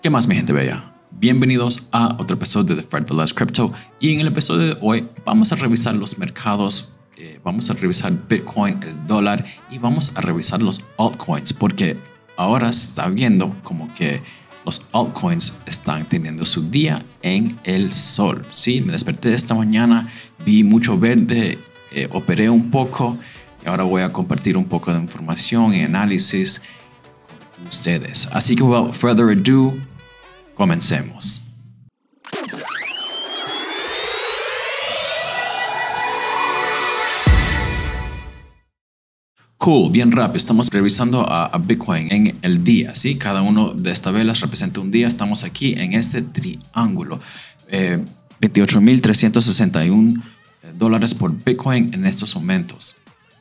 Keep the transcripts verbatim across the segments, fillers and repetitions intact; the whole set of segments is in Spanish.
¿Qué más, mi gente bella? Bienvenidos a otro episodio de Fred Velez Crypto, y en el episodio de hoy vamos a revisar los mercados, eh, vamos a revisar Bitcoin, el dólar, y vamos a revisar los altcoins, porque ahora se está viendo como que los altcoins están teniendo su día en el sol. Sí, me desperté esta mañana, vi mucho verde, eh, operé un poco y ahora voy a compartir un poco de información y análisis con ustedes. Así que, without further ado, comencemos. Cool, bien rápido. Estamos revisando a, a Bitcoin en el día, ¿sí? Cada uno de estas velas representa un día. Estamos aquí en este triángulo. Eh, veintiocho mil trescientos sesenta y uno dólares por Bitcoin en estos momentos.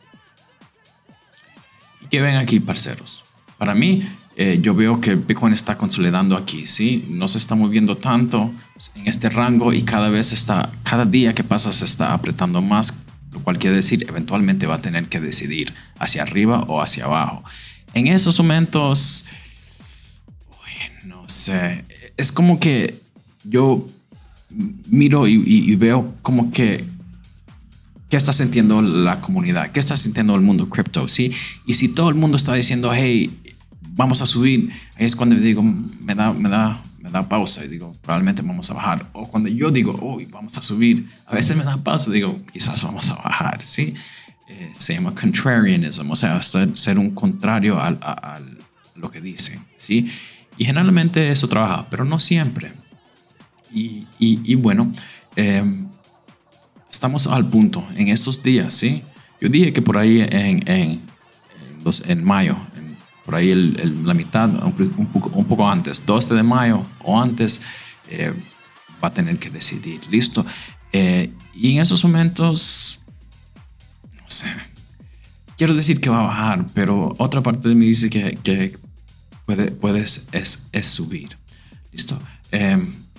¿Y qué ven aquí, parceros? Para mí, eh, yo veo que Bitcoin está consolidando aquí, ¿sí? No se está moviendo tanto en este rango y cada vez está, cada día que pasa se está apretando más, lo cual quiere decir eventualmente va a tener que decidir hacia arriba o hacia abajo. En esos momentos, uy, no sé, es como que yo miro y, y, y veo como que qué está sintiendo la comunidad, qué está sintiendo el mundo cripto, ¿sí? Y si todo el mundo está diciendo, hey, vamos a subir, ahí es cuando digo, me da, me da, me da pausa y digo, probablemente vamos a bajar. O cuando yo digo, uy, vamos a subir, a veces me da pausa y digo, quizás vamos a bajar, ¿sí? Eh, se llama contrarianism, o sea, ser, ser un contrario a, a, a lo que dicen, ¿sí? Y generalmente eso trabaja, pero no siempre. Y, y, y bueno, eh, estamos al punto en estos días, ¿sí? Yo dije que por ahí en, en, en, los, en mayo, por ahí el, el, la mitad, un, un, poco, un poco antes, doce de mayo o antes, eh, va a tener que decidir, ¿listo? Eh, y en esos momentos, no sé, quiero decir que va a bajar, pero otra parte de mí dice que, que puede, puedes, es, es subir, ¿listo? Eh,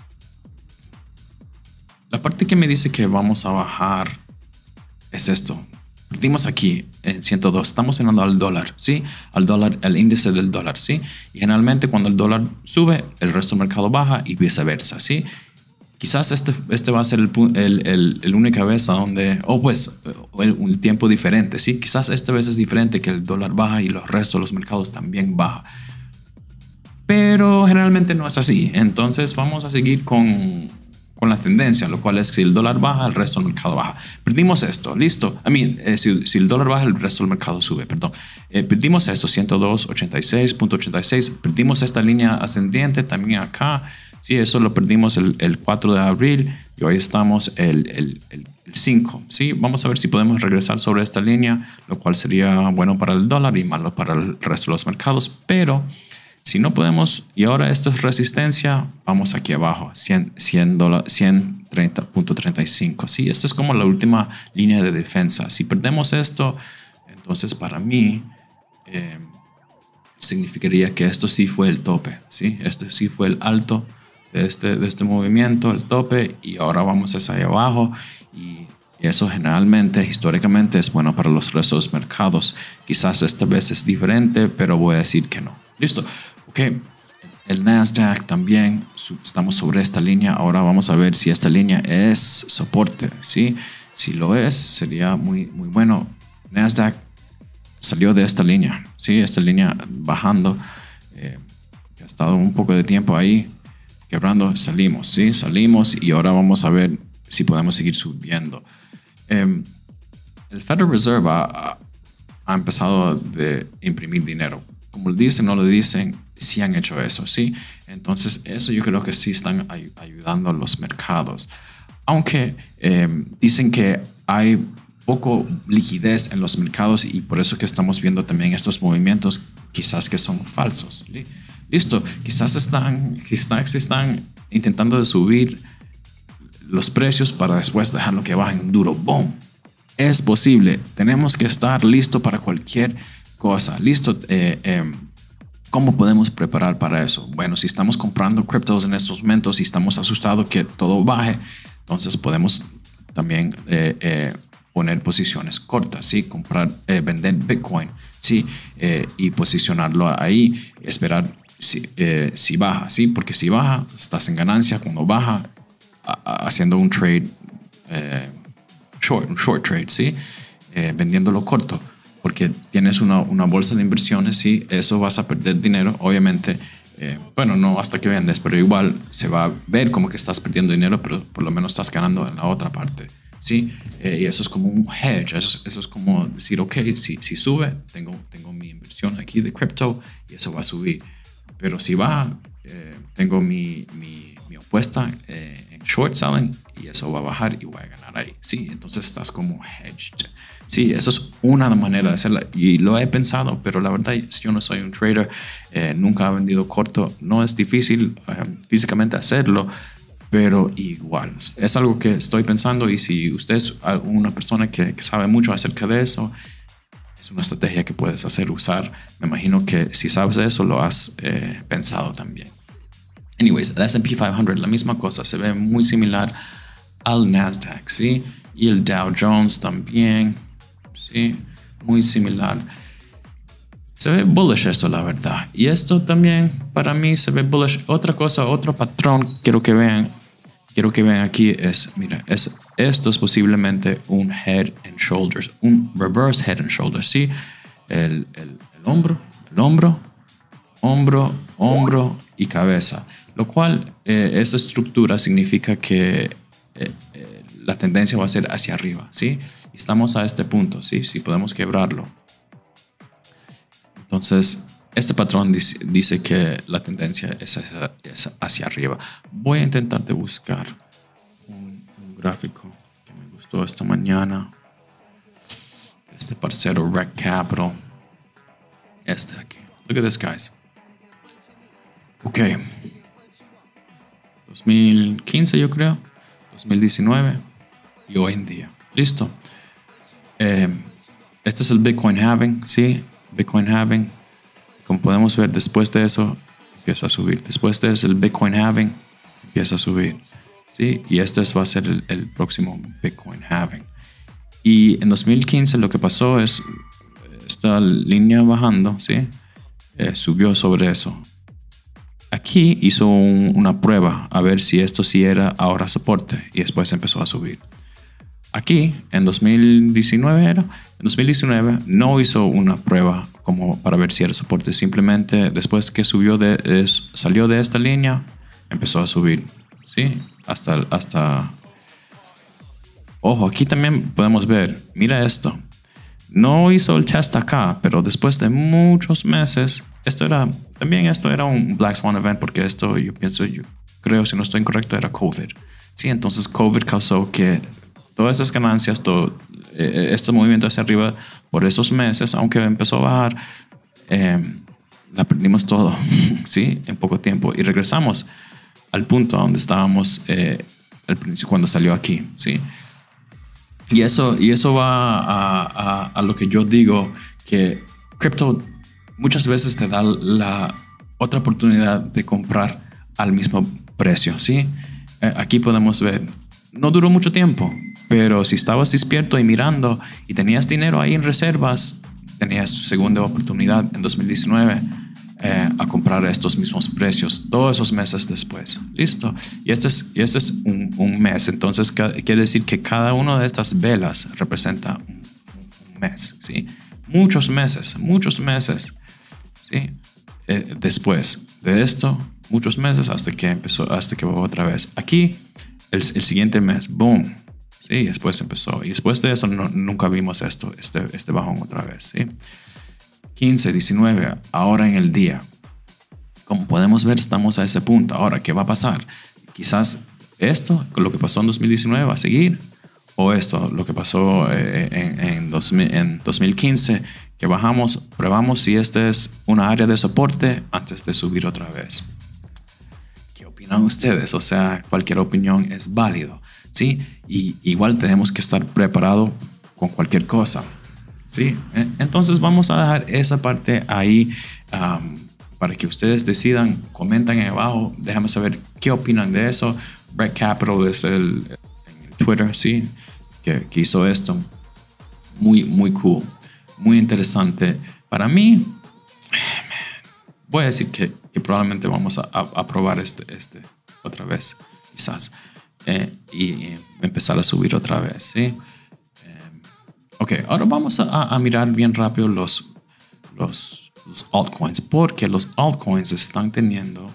la parte que me dice que vamos a bajar es esto. Perdimos aquí en ciento dos, estamos mirando al dólar, ¿sí? Al dólar, el índice del dólar, ¿sí? Y generalmente cuando el dólar sube, el resto del mercado baja y viceversa, ¿sí? Quizás este, este va a ser el, el, el, el única vez a donde, o oh, pues, el, un tiempo diferente, ¿sí? Quizás esta vez es diferente, que el dólar baja y los restos de los mercados también baja. Pero generalmente no es así, entonces vamos a seguir con... con la tendencia, lo cual es que si el dólar baja, el resto del mercado baja. Perdimos esto, listo. I mean, eh, si, si el dólar baja, el resto del mercado sube, perdón. Eh, perdimos esto, ciento dos punto ochenta y seis punto ochenta y seis. Perdimos esta línea ascendiente también acá. Sí, eso lo perdimos el, el cuatro de abril y hoy estamos el, el, el, el cinco. Sí, vamos a ver si podemos regresar sobre esta línea, lo cual sería bueno para el dólar y malo para el resto de los mercados, pero si no podemos, y ahora esto es resistencia, vamos aquí abajo, cien, cien, cien treinta punto treinta y cinco. Sí, esta es como la última línea de defensa. Si perdemos esto, entonces para mí eh, significaría que esto sí fue el tope. ¿Sí? Esto sí fue el alto de este, de este movimiento, el tope, y ahora vamos hacia ahí abajo. Y eso generalmente, históricamente, es bueno para los restos de los mercados. Quizás esta vez es diferente, pero voy a decir que no. Listo. Ok, el Nasdaq también, estamos sobre esta línea. Ahora vamos a ver si esta línea es soporte, ¿sí? Si lo es, sería muy, muy bueno. Nasdaq salió de esta línea, ¿sí? Esta línea bajando, eh, ha estado un poco de tiempo ahí, quebrando, salimos, ¿sí? Salimos y ahora vamos a ver si podemos seguir subiendo. Eh, el Federal Reserve ha, ha empezado a de imprimir dinero. Como lo dicen, no lo dicen, sí han hecho eso, ¿sí? Entonces, eso yo creo que sí están ay ayudando a los mercados. Aunque eh, dicen que hay poco liquidez en los mercados y por eso que estamos viendo también estos movimientos quizás que son falsos. Listo, quizás están, quizás están intentando de subir los precios para después dejarlo que bajen duro. ¡Boom! Es posible. Tenemos que estar listos para cualquier cosa. Listo. Eh, eh, ¿Cómo podemos preparar para eso? Bueno, si estamos comprando criptos en estos momentos y estamos asustados que todo baje, entonces podemos también eh, eh, poner posiciones cortas, ¿sí? Comprar, eh, vender Bitcoin, ¿sí? Eh, y posicionarlo ahí, esperar si, eh, si baja, ¿sí? Porque si baja, estás en ganancia. Cuando baja, a, a, haciendo un trade eh, short, un short trade, ¿sí? Eh, vendiéndolo corto, porque tienes una, una bolsa de inversiones, ¿sí? Eso vas a perder dinero, obviamente. Eh, bueno, no hasta que vendes, pero igual se va a ver como que estás perdiendo dinero, pero por lo menos estás ganando en la otra parte, ¿sí? Eh, y eso es como un hedge, eso, eso es como decir, ok, si, si sube, tengo, tengo mi inversión aquí de cripto y eso va a subir. Pero si baja, eh, tengo mi, mi, mi apuesta eh, en short selling y eso va a bajar y voy a ganar ahí, ¿sí? Entonces estás como hedged. Sí, eso es una manera de hacerla y lo he pensado, pero la verdad yo no soy un trader, eh, nunca he vendido corto, no es difícil eh, físicamente hacerlo, pero igual es algo que estoy pensando y si usted es una persona que, que sabe mucho acerca de eso, es una estrategia que puedes hacer, usar. Me imagino que si sabes de eso lo has eh, pensado también. Anyways, el S and P quinientos, la misma cosa, se ve muy similar al Nasdaq, ¿sí? Y el Dow Jones también. Sí, muy similar. Se ve bullish esto, la verdad. Y esto también para mí se ve bullish. Otra cosa, otro patrón quiero que vean, quiero que vean aquí es, mira, es, esto es posiblemente un head and shoulders, un reverse head and shoulders, ¿sí? El, el, el hombro, el hombro, hombro, hombro y cabeza. Lo cual, eh, esa estructura significa que eh, eh, la tendencia va a ser hacia arriba, ¿sí? Estamos a este punto, ¿sí? Si podemos quebrarlo. Entonces, este patrón dice, dice que la tendencia es hacia, es hacia arriba. Voy a intentar de buscar un, un gráfico que me gustó esta mañana. Este parcero Rec Capital. Este aquí. Look at this, guys. Ok. dos mil quince, yo creo. dos mil diecinueve. Y hoy en día. Listo. Eh, este es el Bitcoin halving, ¿sí? Bitcoin halving. Como podemos ver, después de eso empieza a subir. Después de eso, el Bitcoin halving empieza a subir, ¿sí? Y este va a ser el, el próximo Bitcoin halving. Y en dos mil quince lo que pasó es esta línea bajando, ¿sí? Eh, subió sobre eso. Aquí hizo un, una prueba a ver si esto sí era ahora soporte y después empezó a subir. Aquí, en dos mil diecinueve era, en dos mil diecinueve no hizo una prueba como para ver si era soporte, simplemente después que subió de, es, salió de esta línea, empezó a subir, ¿sí? Hasta, hasta... Ojo, aquí también podemos ver, mira esto, no hizo el test acá, pero después de muchos meses, esto era, también esto era un Black Swan event, porque esto yo pienso, yo creo, si no estoy incorrecto, era COVID, ¿sí? Entonces COVID causó que todas esas ganancias, todo, eh, este movimiento hacia arriba por esos meses, aunque empezó a bajar, eh, la perdimos todo, ¿sí? En poco tiempo. Y regresamos al punto donde estábamos eh, al principio, cuando salió aquí, ¿sí? Y eso, y eso va a, a, a lo que yo digo, que cripto muchas veces te da la otra oportunidad de comprar al mismo precio, ¿sí? Eh, aquí podemos ver, no duró mucho tiempo, pero si estabas despierto y mirando y tenías dinero ahí en reservas, tenías tu segunda oportunidad en dos mil diecinueve eh, a comprar a estos mismos precios todos esos meses después. Listo. Y este es, y este es un, un mes. Entonces quiere decir que cada una de estas velas representa un, un mes, ¿sí? Muchos meses, muchos meses, ¿sí? Eh, después de esto, muchos meses hasta que empezó, hasta que va otra vez. Aquí, el, el siguiente mes, boom. Sí, después empezó. Y después de eso no, nunca vimos esto, este, este bajón otra vez, ¿sí? quince, diecinueve, ahora en el día. Como podemos ver, estamos a ese punto. Ahora, ¿qué va a pasar? Quizás esto, lo que pasó en dos mil diecinueve, va a seguir. O esto, lo que pasó eh, en, en, dos mil, en dos mil quince, que bajamos, probamos si este es una área de soporte antes de subir otra vez. ¿Qué opinan ustedes? O sea, cualquier opinión es válido, ¿sí? Y igual tenemos que estar preparados con cualquier cosa, ¿sí? Entonces vamos a dejar esa parte ahí um, para que ustedes decidan, comentan ahí abajo, déjame saber qué opinan de eso. Rec Capital es el, el Twitter, ¿sí? Que, que hizo esto. Muy, muy cool, muy interesante. Para mí, voy a decir que que probablemente vamos a, a, a probar este, este otra vez, quizás, eh, y, y empezar a subir otra vez, ¿sí? Eh, ok, ahora vamos a, a mirar bien rápido los, los, los altcoins, porque los altcoins están teniendo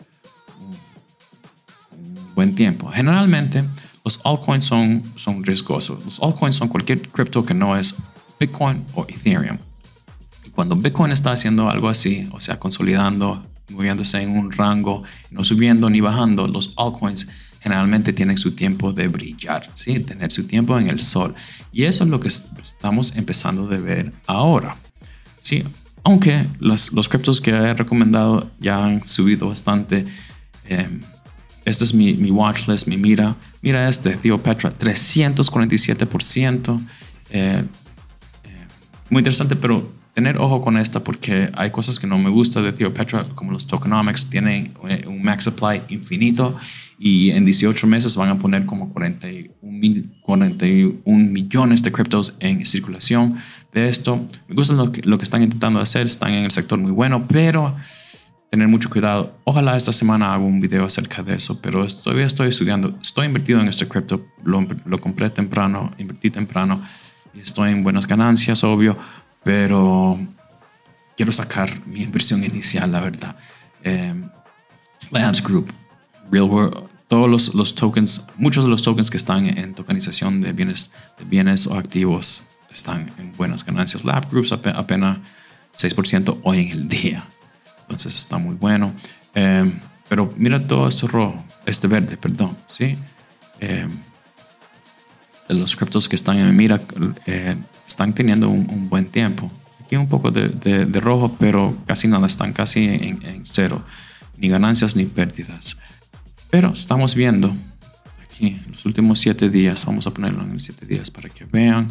un, un buen tiempo. Generalmente, los altcoins son, son riesgosos. Los altcoins son cualquier cripto que no es Bitcoin o Ethereum. Y cuando Bitcoin está haciendo algo así, o sea, consolidando, moviéndose en un rango, no subiendo ni bajando, los altcoins generalmente tienen su tiempo de brillar, ¿sí? Tener su tiempo en el sol. Y eso es lo que estamos empezando a ver ahora, ¿sí? Aunque los, los criptos que he recomendado ya han subido bastante. Eh, Esto es mi, mi watchlist, mi mira. Mira este, Theo Petra, trescientos cuarenta y siete por ciento. Eh, eh, muy interesante, pero tener ojo con esta porque hay cosas que no me gusta de Theo Petra, como los tokenomics. Tienen un max supply infinito y en dieciocho meses van a poner como cuarenta y un millones de criptos en circulación de esto. Me gusta lo que, lo que están intentando hacer. Están en el sector muy bueno, pero tener mucho cuidado. Ojalá esta semana haga un video acerca de eso, pero todavía estoy estudiando. Estoy invertido en este cripto. Lo, lo compré temprano, invertí temprano y estoy en buenas ganancias, obvio, pero quiero sacar mi inversión inicial, la verdad. Eh, Labs Group, Real World, todos los, los tokens, muchos de los tokens que están en tokenización de bienes, de bienes o activos están en buenas ganancias. Lab Group apenas seis por ciento hoy en el día. Entonces está muy bueno. Eh, pero mira todo esto rojo, este verde, perdón, ¿sí? Eh, los criptos que están en mira eh, están teniendo un, un buen tiempo. Aquí un poco de, de, de rojo, pero casi nada, están casi en, en cero. Ni ganancias ni pérdidas. Pero estamos viendo aquí los últimos siete días. Vamos a ponerlo en los siete días para que vean.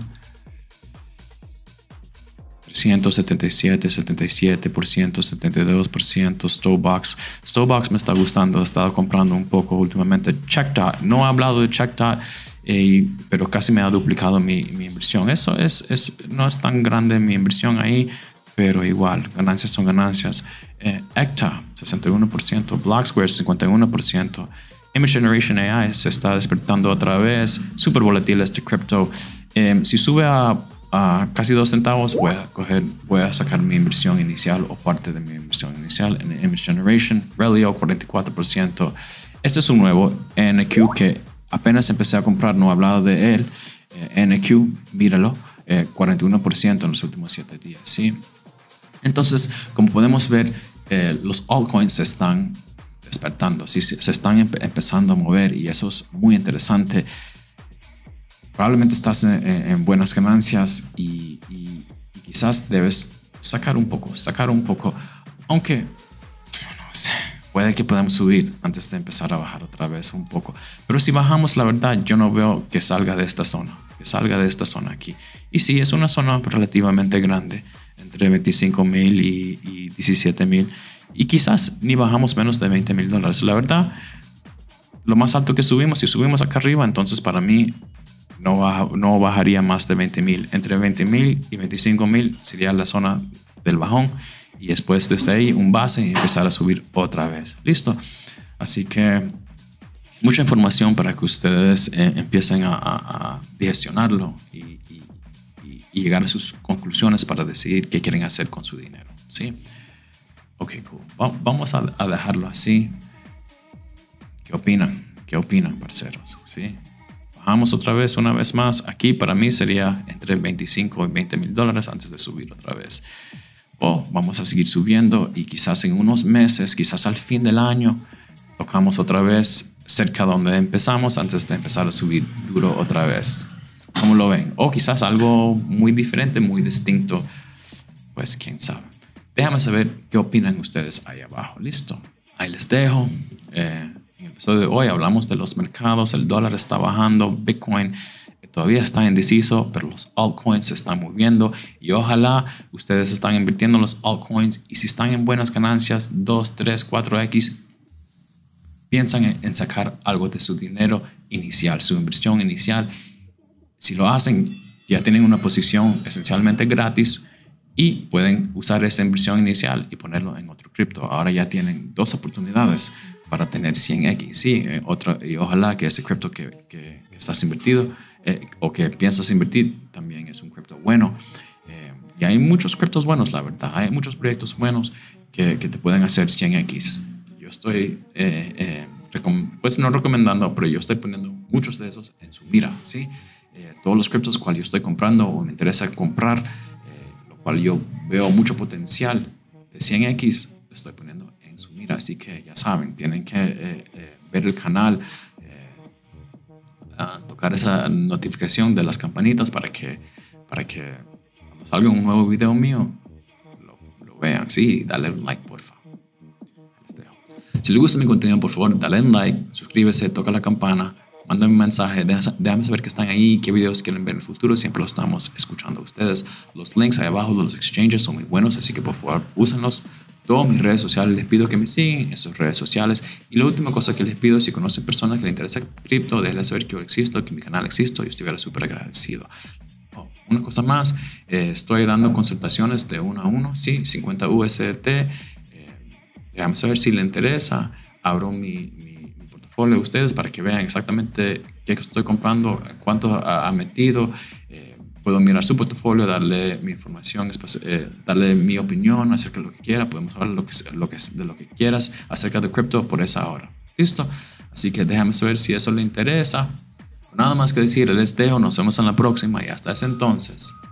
trescientos setenta y siete, setenta y siete por ciento, setenta y dos por ciento. Stobox. Stobox me está gustando. He estado comprando un poco últimamente. CheckDot. No he hablado de CheckDot, eh, pero casi me ha duplicado mi, mi inversión. Eso es, es, no es tan grande mi inversión ahí, pero igual, ganancias son ganancias. Eh, E C T A, sesenta y uno por ciento. Blocksquare, cincuenta y uno por ciento. Image Generation A I se está despertando otra vez. Súper volátil este cripto. Eh, si sube a a casi dos centavos, voy a coger, voy a sacar mi inversión inicial o parte de mi inversión inicial en Image Generation. Relio, cuarenta y cuatro por ciento. Este es un nuevo N Q que apenas empecé a comprar, no he hablado de él. Eh, N Q, míralo, eh, cuarenta y uno por ciento en los últimos siete días, ¿sí? Entonces, como podemos ver, eh, los altcoins se están despertando, ¿sí? Se están empe empezando a mover y eso es muy interesante. Probablemente estás en, en buenas ganancias y, y, y quizás debes sacar un poco, sacar un poco, aunque no sé, puede que podamos subir antes de empezar a bajar otra vez un poco. Pero si bajamos, la verdad, yo no veo que salga de esta zona, que salga de esta zona aquí. Y sí, es una zona relativamente grande, entre veinticinco mil y, y diecisiete mil. Y quizás ni bajamos menos de veinte mil dólares. La verdad, lo más alto que subimos, si subimos acá arriba, entonces para mí No, baja, no bajaría más de veinte mil. Entre veinte mil y veinticinco mil sería la zona del bajón. Y después desde ahí un base y empezar a subir otra vez. Listo. Así que mucha información para que ustedes eh, empiecen a, a, a digestionarlo y, y, y llegar a sus conclusiones para decidir qué quieren hacer con su dinero. ¿Sí? Ok, cool. Va, vamos a, a dejarlo así. ¿Qué opinan? ¿Qué opinan, parceros? ¿Sí? Bajamos otra vez, una vez más. Aquí para mí sería entre veinticinco y veinte mil dólares antes de subir otra vez. O vamos a seguir subiendo y quizás en unos meses, quizás al fin del año, tocamos otra vez cerca donde empezamos antes de empezar a subir duro otra vez. ¿Cómo lo ven? O quizás algo muy diferente, muy distinto. Pues quién sabe. Déjame saber qué opinan ustedes ahí abajo. Listo. Ahí les dejo. Eh, En el episodio de hoy hablamos de los mercados, el dólar está bajando, Bitcoin todavía está indeciso, pero los altcoins se están moviendo y ojalá ustedes están invirtiendo en los altcoins y si están en buenas ganancias, dos, tres, cuatro equis, piensan en, en sacar algo de su dinero inicial, su inversión inicial. Si lo hacen, ya tienen una posición esencialmente gratis y pueden usar esa inversión inicial y ponerlo en otro cripto. Ahora ya tienen dos oportunidades para tener cien equis, sí, eh, otra, y ojalá que ese cripto que, que, que estás invertido eh, o que piensas invertir también es un cripto bueno. Eh, y hay muchos criptos buenos, la verdad, hay muchos proyectos buenos que, que te pueden hacer cien equis. Yo estoy, eh, eh, pues no recomendando, pero yo estoy poniendo muchos de esos en su mira, ¿sí? Eh, todos los criptos cuales yo estoy comprando o me interesa comprar, eh, lo cual yo veo mucho potencial de cien equis, lo estoy poniendo en su mira. Así que ya saben, tienen que eh, eh, ver el canal, eh, tocar esa notificación de las campanitas para que, para que cuando salga un nuevo video mío, lo, lo vean, ¿sí? Dale un like, por favor. Les dejo. Si les gusta mi contenido, por favor, dale un like, suscríbese, toca la campana, mándame un mensaje, déjame saber que están ahí, qué videos quieren ver en el futuro. Siempre los estamos escuchando a ustedes. Los links ahí abajo de los exchanges son muy buenos, así que por favor, úsenlos. Todas mis redes sociales, les pido que me sigan en sus redes sociales. Y la última cosa que les pido, si conocen personas que les interesa cripto, déjenles saber que yo existo, que mi canal existo. Yo estuviera súper agradecido. Oh, una cosa más, eh, estoy dando consultaciones de uno a uno, sí, cincuenta U S D T. Eh, déjame saber si les interesa. Abro mi, mi, mi portafolio de ustedes para que vean exactamente qué estoy comprando, cuánto ha, ha metido. Eh, puedo mirar su portafolio, darle mi información, eh, darle mi opinión acerca de lo que quiera. Podemos hablar lo que, lo que, de lo que quieras acerca de cripto por esa hora. ¿Listo? Así que déjame saber si eso le interesa. Nada más que decir, les dejo. Nos vemos en la próxima y hasta ese entonces.